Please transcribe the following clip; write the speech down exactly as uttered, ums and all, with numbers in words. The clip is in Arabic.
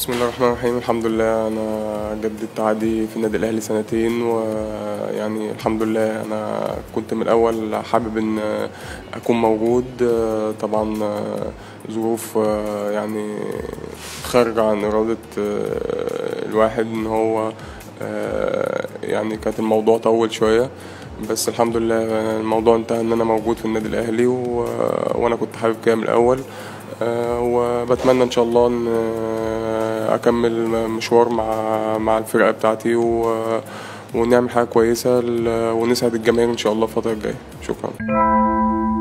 بسم الله الرحمن الرحيم. الحمد لله انا جددت عقدي في النادي الاهلي سنتين، ويعني الحمد لله انا كنت من الاول حابب ان اكون موجود. طبعا ظروف يعني خارجة عن ارادة الواحد ان هو يعني كانت الموضوع طول شوية، بس الحمد لله الموضوع انتهى ان انا موجود في النادي الاهلي، وانا كنت حابب كده من الاول. وبتمنى ان شاء الله ان اكمل مشوار مع مع الفرقه بتاعتي ونعمل حاجه كويسه ونسعد الجماهير ان شاء الله الفتره الجايه. شكرا.